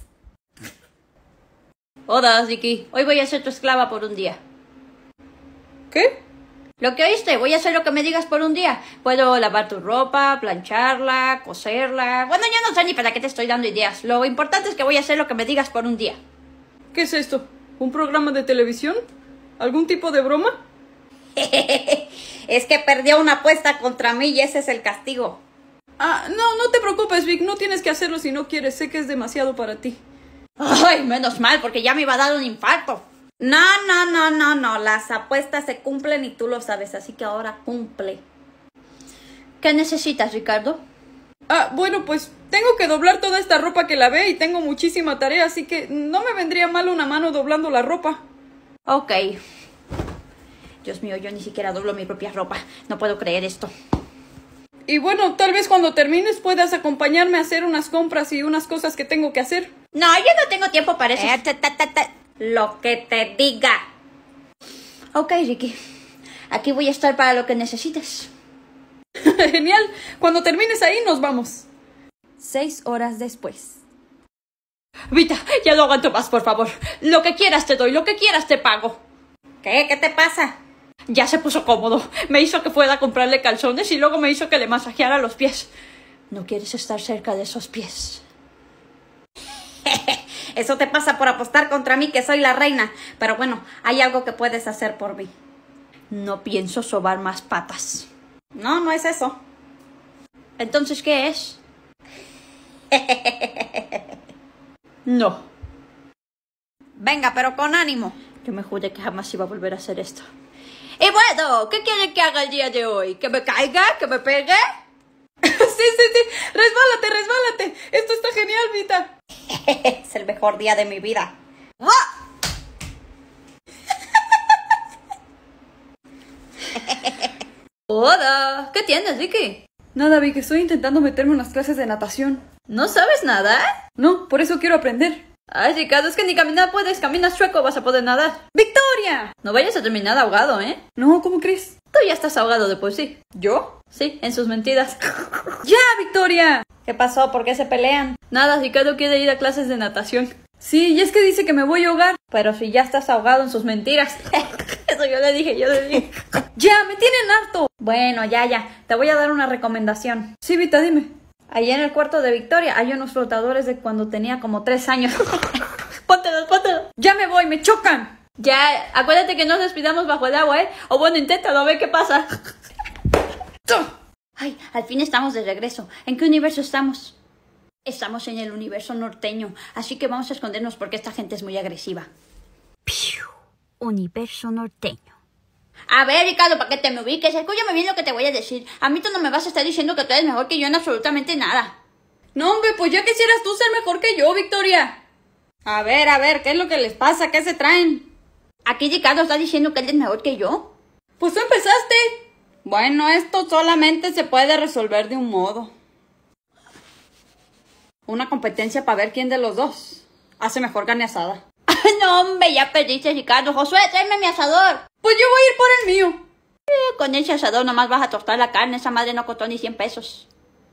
Hola, Ziki. Hoy voy a ser tu esclava por un día. ¿Qué? Lo que oíste, voy a hacer lo que me digas por un día. Puedo lavar tu ropa, plancharla, coserla. Bueno, yo no sé ni para qué te estoy dando ideas. Lo importante es que voy a hacer lo que me digas por un día. ¿Qué es esto? ¿Un programa de televisión? ¿Algún tipo de broma? Es que perdió una apuesta contra mí y ese es el castigo. Ah, no, no te preocupes, Vic. No tienes que hacerlo si no quieres. Sé que es demasiado para ti. Ay, menos mal, porque ya me iba a dar un infarto. No, no, no, no, no. Las apuestas se cumplen y tú lo sabes, así que ahora cumple. ¿Qué necesitas, Ricardo? Ah, bueno, pues tengo que doblar toda esta ropa que lavé y tengo muchísima tarea, así que no me vendría mal una mano doblando la ropa. Ok. Dios mío, yo ni siquiera doblo mi propia ropa. No puedo creer esto. Y bueno, tal vez cuando termines puedas acompañarme a hacer unas compras y unas cosas que tengo que hacer. No, yo no tengo tiempo para eso. Eh, ta, ta, ta, ta. Lo que te diga. Ok, Ricky. Aquí voy a estar para lo que necesites. Genial. Cuando termines ahí nos vamos. Seis horas después. Vita, ya no aguanto más, por favor. Lo que quieras te doy, lo que quieras te pago. ¿Qué? ¿Qué te pasa? Ya se puso cómodo. Me hizo que fuera a comprarle calzones y luego me hizo que le masajeara los pies. No quieres estar cerca de esos pies. Eso te pasa por apostar contra mí, que soy la reina. Pero bueno, hay algo que puedes hacer por mí. No pienso sobar más patas. No, no es eso. Entonces, ¿qué es? No. Venga, pero con ánimo. Yo me juré que jamás iba a volver a hacer esto. Y bueno, ¿qué quiere que haga el día de hoy? ¿Que me caiga? ¿Que me pegue? Sí, sí, sí. Resbálate, resbálate. Esto está genial, Vita. Es el mejor día de mi vida. Hola, ¿qué tienes, Vicky? Nada, Vic, estoy intentando meterme en unas clases de natación. ¿No sabes nada? No, por eso quiero aprender. Ay, Ricardo, es que ni caminar puedes. Caminas chueco, vas a poder nadar. ¡Victoria! No vayas a terminar ahogado, ¿eh? No, ¿cómo crees? Tú ya estás ahogado de por sí. ¿Yo? Sí, en sus mentiras. ¡Ya, Victoria! ¿Qué pasó? ¿Por qué se pelean? Nada, Ricardo quiere ir a clases de natación. Sí, y es que dice que me voy a ahogar. Pero si ya estás ahogado en sus mentiras. Eso yo le dije, yo le dije. ¡Ya, me tienen harto! Bueno, ya, ya. Te voy a dar una recomendación. Sí, Vita, dime. Allí en el cuarto de Victoria hay unos flotadores de cuando tenía como tres años. Póntelos, póntelos. ¡Ya me voy! ¡Me chocan! Ya, acuérdate que no nos despidamos bajo el agua, ¿eh? O bueno, inténtalo, a ver qué pasa. Ay, al fin estamos de regreso. ¿En qué universo estamos? Estamos en el universo norteño, así que vamos a escondernos porque esta gente es muy agresiva. Piu, universo norteño. A ver, Ricardo, para que te me ubiques, escúchame bien lo que te voy a decir. A mí tú no me vas a estar diciendo que tú eres mejor que yo en absolutamente nada. No, hombre, pues ya quisieras tú ser mejor que yo, Victoria. A ver, a ver, ¿qué es lo que les pasa? ¿Qué se traen? Aquí Ricardo está diciendo que él es mejor que yo. Pues tú empezaste. Bueno, esto solamente se puede resolver de un modo. Una competencia para ver quién de los dos hace mejor carne asada. No, hombre, ya perdiste, Ricardo. Josué, tráeme mi asador. Pues yo voy a ir por el mío. Eh, con ese asador nomás vas a tostar la carne. Esa madre no costó ni cien pesos.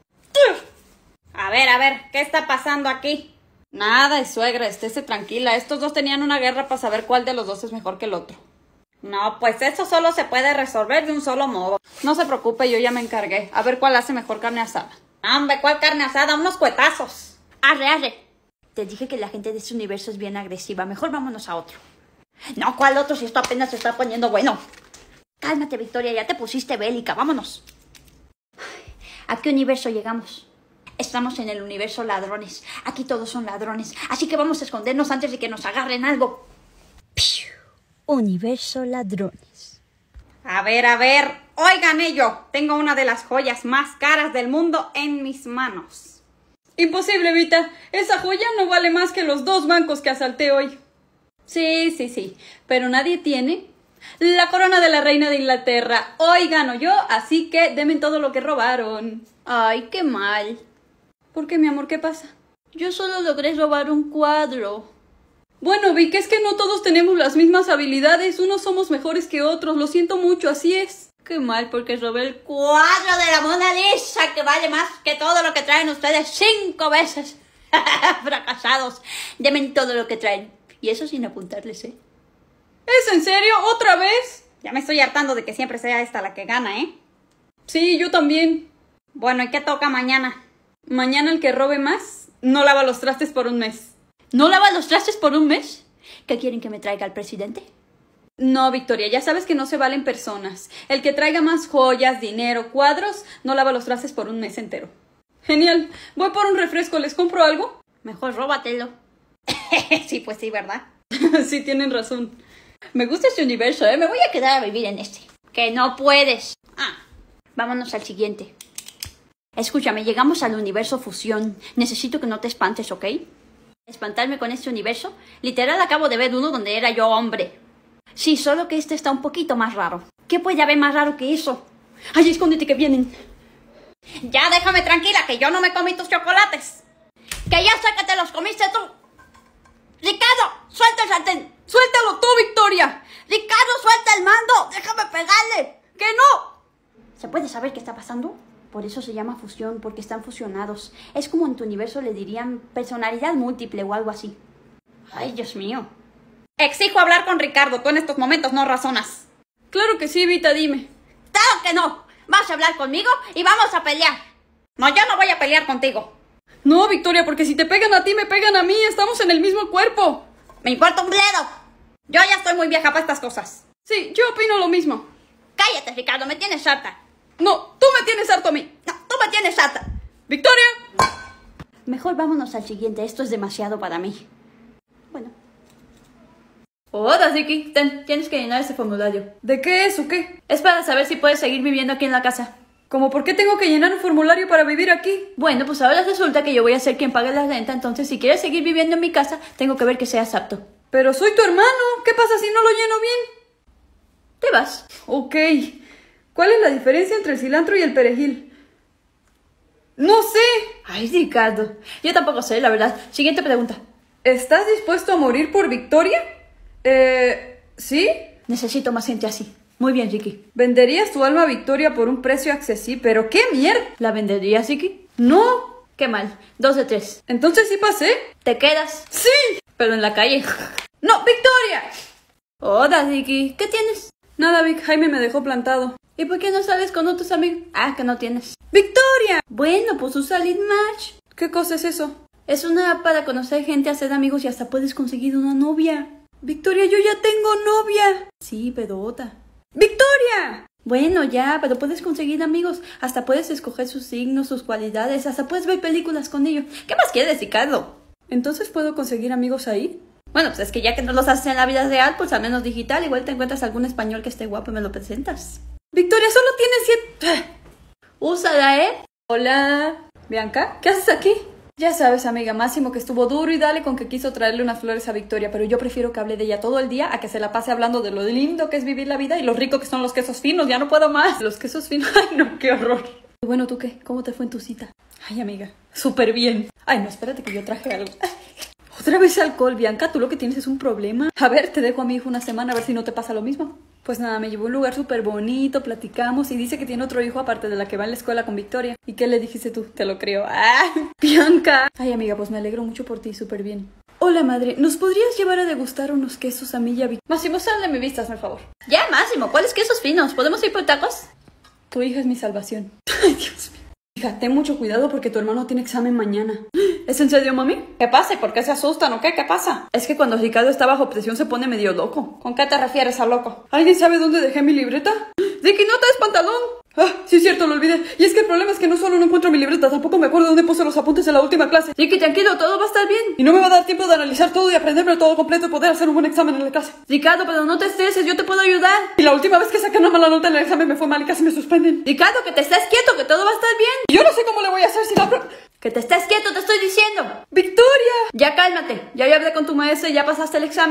A ver, a ver, ¿qué está pasando aquí? Nada, suegra, estése tranquila. Estos dos tenían una guerra para saber cuál de los dos es mejor que el otro. No, pues eso solo se puede resolver de un solo modo. No se preocupe, yo ya me encargué. A ver cuál hace mejor carne asada. Hombre, ¿cuál carne asada? Unos cuetazos. Arre, arre. Te dije que la gente de este universo es bien agresiva. Mejor vámonos a otro. No, ¿cuál otro? Si esto apenas se está poniendo bueno. Cálmate, Victoria, ya te pusiste bélica. Vámonos. ¿A qué universo llegamos? Estamos en el universo ladrones. Aquí todos son ladrones. Así que vamos a escondernos antes de que nos agarren algo. Piu. Universo ladrones. A ver, a ver. Oigan ello. Tengo una de las joyas más caras del mundo en mis manos. Imposible, Vita. Esa joya no vale más que los dos bancos que asalté hoy. Sí, sí, sí. Pero nadie tiene La corona de la reina de Inglaterra. Hoy gano yo, así que denme todo lo que robaron. Ay, qué mal. ¿Por qué, mi amor? ¿Qué pasa? Yo solo logré robar un cuadro. Bueno, Vic, es que no todos tenemos las mismas habilidades. Unos somos mejores que otros. Lo siento mucho, así es. Qué mal, porque robé el cuadro de la Mona Lisa, que vale más que todo lo que traen ustedes cinco veces. Fracasados. Denme todo lo que traen. Y eso sin apuntarles, ¿eh? ¿Es en serio? ¿Otra vez? Ya me estoy hartando de que siempre sea esta la que gana, ¿eh? Sí, yo también. Bueno, ¿y qué toca mañana? Mañana el que robe más no lava los trastes por un mes. ¿No lava los trastes por un mes? ¿Qué quieren que me traiga al presidente? No, Victoria, ya sabes que no se valen personas. El que traiga más joyas, dinero, cuadros, no lava los trastes por un mes entero. Genial. Voy por un refresco. ¿Les compro algo? Mejor róbatelo. Sí, pues sí, ¿verdad? Sí, tienen razón. Me gusta este universo, ¿eh? Me voy a quedar a vivir en este. Que no puedes. Ah, vámonos al siguiente. Escúchame, llegamos al universo fusión. Necesito que no te espantes, ¿ok? ¿Espantarme con este universo? Literal, acabo de ver uno donde era yo hombre. Sí, solo que este está un poquito más raro. ¿Qué puede haber más raro que eso? ¡Ay, escóndete que vienen! Ya déjame tranquila, que yo no me comí tus chocolates. ¡Que ya sé que te los comiste tú! ¡Ricardo, suelta el sartén! ¡Suéltalo tú, Victoria! ¡Ricardo, suelta el mando! ¡Déjame pegarle! ¡Que no! ¿Se puede saber qué está pasando? Por eso se llama fusión, porque están fusionados. Es como en tu universo le dirían personalidad múltiple o algo así. Ay, Dios mío. Exijo hablar con Ricardo. Tú en estos momentos no razonas. Claro que sí, Vita, dime. ¡Claro que no! Vas a hablar conmigo y vamos a pelear. No, yo no voy a pelear contigo. No, Victoria, porque si te pegan a ti, me pegan a mí. Estamos en el mismo cuerpo. Me importa un bledo. Yo ya estoy muy vieja para estas cosas. Sí, yo opino lo mismo. Cállate, Ricardo, me tienes harta. No, tú me tienes harto a mí. No, tú me tienes harta. ¡Victoria! Mejor vámonos al siguiente. Esto es demasiado para mí. Bueno. Hola, Ziki. Ten, tienes que llenar ese formulario. ¿De qué es o qué? Es para saber si puedes seguir viviendo aquí en la casa. ¿Cómo por qué tengo que llenar un formulario para vivir aquí? Bueno, pues ahora resulta que yo voy a ser quien pague la renta, entonces si quieres seguir viviendo en mi casa, tengo que ver que seas apto. Pero soy tu hermano. ¿Qué pasa si no lo lleno bien? Te vas. Ok. ¿Cuál es la diferencia entre el cilantro y el perejil? No sé. Ay, Ricardo. Yo tampoco sé, la verdad. Siguiente pregunta. ¿Estás dispuesto a morir por Victoria? Eh... ¿Sí? Necesito más gente así. Muy bien, Ricky. ¿Venderías tu alma a Victoria por un precio accesible? ¿Pero qué mierda? ¿La venderías, Ricky? No. Qué mal. Dos de tres. ¿Entonces sí pasé? ¿Te quedas? ¡Sí! Pero en la calle. ¡No, Victoria! Hola, Ricky. ¿Qué tienes? Nada, Vic. Jaime me dejó plantado. ¿Y por qué no sales con otros amigos? Ah, que no tienes. ¡Victoria! Bueno, pues usa Lead Match. ¿Qué cosa es eso? Es una app para conocer gente, hacer amigos y hasta puedes conseguir una novia. Victoria, yo ya tengo novia. Sí, pero otra. ¡Victoria! Bueno, ya, pero puedes conseguir amigos. Hasta puedes escoger sus signos, sus cualidades. Hasta puedes ver películas con ellos. ¿Qué más quieres, Ricardo? ¿Entonces puedo conseguir amigos ahí? Bueno, pues es que ya que no los haces en la vida real, pues al menos digital, igual te encuentras algún español que esté guapo y me lo presentas. Victoria, solo tienes siete... Úsala, ¿eh? Hola. Bianca, ¿qué haces aquí? Ya sabes, amiga, Máximo que estuvo duro y dale con que quiso traerle unas flores a Victoria, pero yo prefiero que hable de ella todo el día a que se la pase hablando de lo lindo que es vivir la vida y lo rico que son los quesos finos. Ya no puedo más. Los quesos finos, ay no, qué horror. Y bueno, ¿tú qué? ¿Cómo te fue en tu cita? Ay, amiga, súper bien. Ay, no, espérate que yo traje algo. Otra vez alcohol, Bianca, tú lo que tienes es un problema. A ver, te dejo a mi hijo una semana a ver si no te pasa lo mismo. Pues nada, me llevó a un lugar súper bonito, platicamos y dice que tiene otro hijo aparte de la que va en la escuela con Victoria. ¿Y qué le dijiste tú? Te lo creo. ¡Ah! ¡Bianca! Ay, amiga, pues me alegro mucho por ti, súper bien. Hola, madre, ¿nos podrías llevar a degustar unos quesos a mí y a Victoria? Máximo, sal de mi vista, hazme el favor. Ya, Máximo, ¿cuáles quesos finos? ¿Podemos ir por tacos? Tu hija es mi salvación. Ay, Dios mío. Hija, ten mucho cuidado porque tu hermano tiene examen mañana. ¿Es en serio, mami? ¿Qué pasa? ¿Y por qué se asustan o qué? ¿Qué pasa? Es que cuando Ricardo está bajo presión se pone medio loco. ¿Con qué te refieres a loco? ¿Alguien sabe dónde dejé mi libreta? ¡Ricky, no traes pantalón! Ah, sí es cierto, lo olvidé. Y es que el problema es que no solo no encuentro mi libreta, tampoco me acuerdo dónde puse los apuntes en la última clase. Ricky, tranquilo, todo va a estar bien. Y no me va a dar tiempo de analizar todo y aprenderme todo completo y poder hacer un buen examen en la clase. Ricardo, pero no te estreses, yo te puedo ayudar. Y la última vez que saqué una mala nota en el examen me fue mal y casi me suspenden. Ricardo, que te estés quieto, que todo va a estar bien. Y yo no sé cómo le voy a hacer si la... Que te estés quieto, te estoy diciendo. ¡Victoria! Ya cálmate, ya, ya hablé con tu maestra y ya pasaste el examen.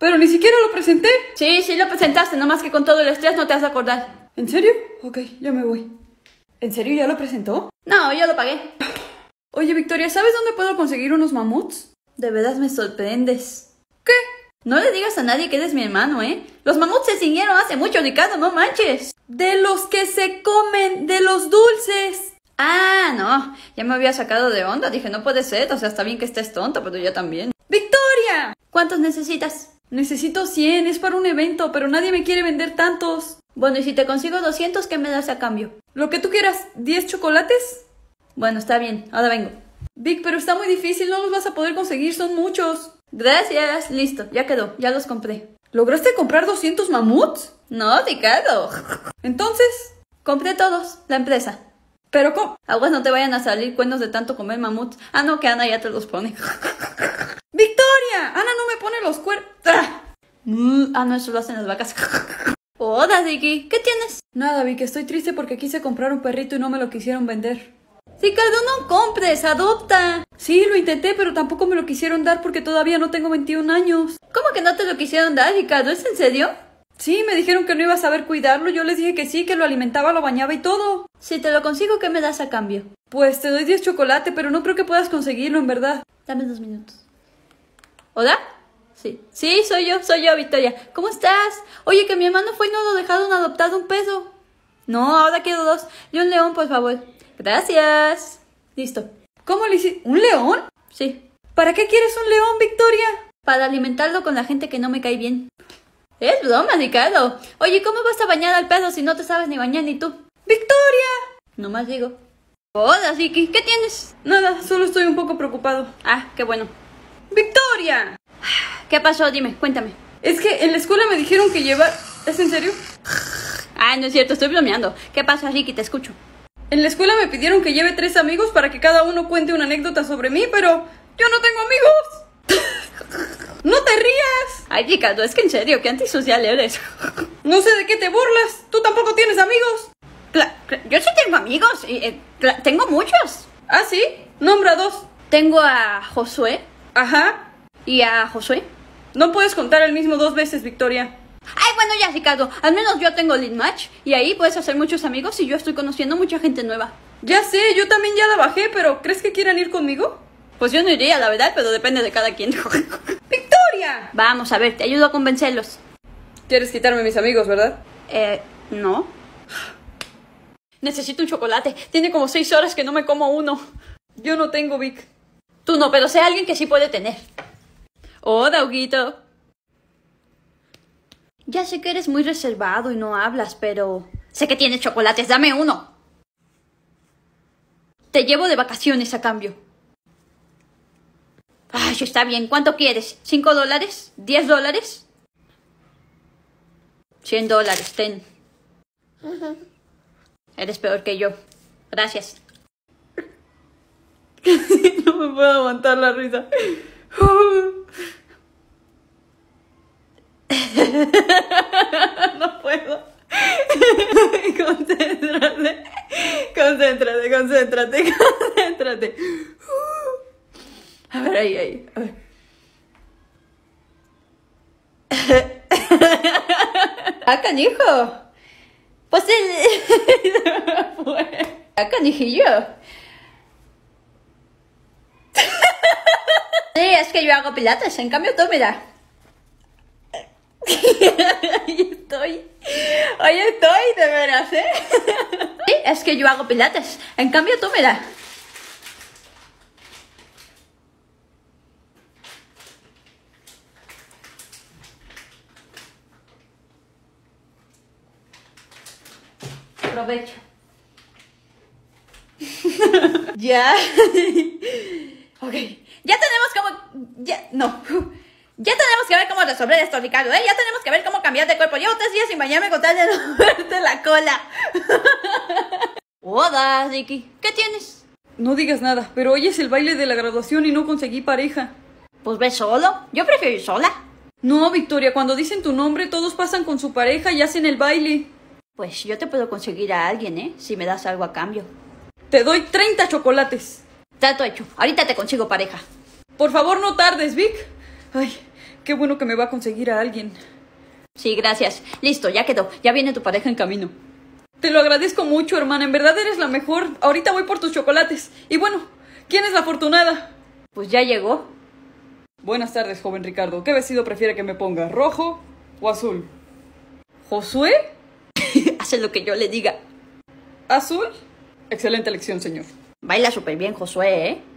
Pero ni siquiera lo presenté. Sí, sí lo presentaste, nomás que con todo el estrés no te vas a acordar. ¿En serio? Ok, ya me voy. ¿En serio ya lo presentó? No, yo lo pagué. Oye, Victoria, ¿sabes dónde puedo conseguir unos mamuts? De verdad me sorprendes. ¿Qué? No le digas a nadie que eres mi hermano, ¿eh? Los mamuts se extinguieron hace mucho, Ricardo, no manches. De los que se comen, de los dulces. Ah, no, ya me había sacado de onda, dije, no puede ser, o sea, está bien que estés tonta, pero yo también. ¡Victoria! ¿Cuántos necesitas? Necesito cien, es para un evento, pero nadie me quiere vender tantos. Bueno, y si te consigo doscientos, ¿qué me das a cambio? Lo que tú quieras, ¿diez chocolates? Bueno, está bien, ahora vengo. Vic, pero está muy difícil, no los vas a poder conseguir, son muchos. Gracias, listo, ya quedó, ya los compré. ¿Lograste comprar doscientos mamuts? No, Ricardo. Entonces, compré todos, la empresa. ¿pero cómo? Aguas, no te vayan a salir cuernos de tanto comer mamuts. Ah, no, que Ana ya te los pone. ¡Victoria! Ana no me pone los cuernos. ¡Ah! ah, no, eso lo hacen las vacas. Hola, Ricky, ¿qué tienes? Nada, Vic, estoy triste porque quise comprar un perrito y no me lo quisieron vender. Ricardo, no compres, adopta. Sí, lo intenté, pero tampoco me lo quisieron dar porque todavía no tengo veintiún años. ¿Cómo que no te lo quisieron dar, Ricardo? ¿Es en serio? Sí, me dijeron que no iba a saber cuidarlo, yo les dije que sí, que lo alimentaba, lo bañaba y todo. Si te lo consigo, ¿qué me das a cambio? Pues te doy diez chocolate, pero no creo que puedas conseguirlo, en verdad. Dame dos minutos. ¿Hola? Sí. Sí, soy yo, soy yo, Victoria. ¿Cómo estás? Oye, que mi hermano fue y no lo dejaron adoptado un peso. No, ahora quiero dos. Y un león, por favor. Gracias. Listo. ¿Cómo le hiciste? ¿Un león? Sí. ¿Para qué quieres un león, Victoria? Para alimentarlo con la gente que no me cae bien. Es broma, Ricardo. Oye, ¿cómo vas a bañar al perro si no te sabes ni bañar ni tú? ¡Victoria! No más digo. Hola, Ricky. ¿Qué tienes? Nada, solo estoy un poco preocupado. Ah, qué bueno. ¡Victoria! ¿Qué pasó? Dime, cuéntame. Es que en la escuela me dijeron que llevar... ¿Es en serio? Ah, no es cierto, estoy bromeando. ¿Qué pasa, Ricky? Te escucho. En la escuela me pidieron que lleve tres amigos para que cada uno cuente una anécdota sobre mí, pero yo no tengo amigos. ¡No te rías! Ay, Ricardo, es que en serio, qué antisocial eres. No sé de qué te burlas. ¿Tú tampoco tienes amigos? Cla cla yo sí tengo amigos. Y, eh, tengo muchos. ¿Ah, sí? Nombra dos. Tengo a Josué. Ajá. ¿Y a Josué? No puedes contar el mismo dos veces, Victoria. Ay, bueno, ya, Ricardo. Al menos yo tengo Lead Match. Y ahí puedes hacer muchos amigos y yo estoy conociendo mucha gente nueva. Ya sé, yo también ya la bajé, pero ¿crees que quieran ir conmigo? Pues yo no iría, la verdad, pero depende de cada quien. ¡Victoria! Vamos, a ver, te ayudo a convencerlos. ¿Quieres quitarme mis amigos, verdad? Eh, no. Necesito un chocolate. Tiene como seis horas que no me como uno. Yo no tengo, Vic. Tú no, pero sé alguien que sí puede tener. Hola, Huguito. Ya sé que eres muy reservado y no hablas, pero... Sé que tienes chocolates, dame uno. Te llevo de vacaciones a cambio. Ay, está bien. ¿Cuánto quieres? ¿Cinco dólares? ¿Diez dólares? Cien dólares, ten. Uh-huh. Eres peor que yo. Gracias. No me puedo aguantar la risa. No puedo. Concéntrate. Concéntrate, concéntrate, concéntrate. A ver, ahí, ahí. A ver. ¡Ah, canijo! Pues el... ¡Ah, canijillo! Sí, es que yo hago pilates, en cambio tú, mira. Ahí estoy. Ahí estoy, de veras, ¿eh? Sí, es que yo hago pilates, en cambio tú, mira. Aprovecho. Ya. Ok. Ya tenemos como... Ya... No. Ya tenemos que ver cómo resolver esto, Ricardo, ¿eh? Ya tenemos que ver cómo cambiar de cuerpo. Llevo tres días sin bañarme con tal de no verte la cola. Hola, Ricky. ¿Qué tienes? No digas nada, pero hoy es el baile de la graduación y no conseguí pareja. Pues ve solo. Yo prefiero ir sola. No, Victoria, cuando dicen tu nombre todos pasan con su pareja y hacen el baile. Pues yo te puedo conseguir a alguien, ¿eh? Si me das algo a cambio. Te doy treinta chocolates. Trato hecho. Ahorita te consigo pareja. Por favor, no tardes, Vic. Ay, Qué bueno que me va a conseguir a alguien. Sí, gracias. Listo, ya quedó. Ya viene tu pareja en camino. Te lo agradezco mucho, hermana. En verdad eres la mejor. Ahorita voy por tus chocolates. Y bueno, ¿quién es la afortunada? Pues ya llegó. Buenas tardes, joven Ricardo. ¿Qué vestido prefiere que me ponga? ¿Rojo o azul? ¿Josué? Hace lo que yo le diga. ¿Azul? Excelente elección, señor. Baila súper bien, Josué, ¿eh?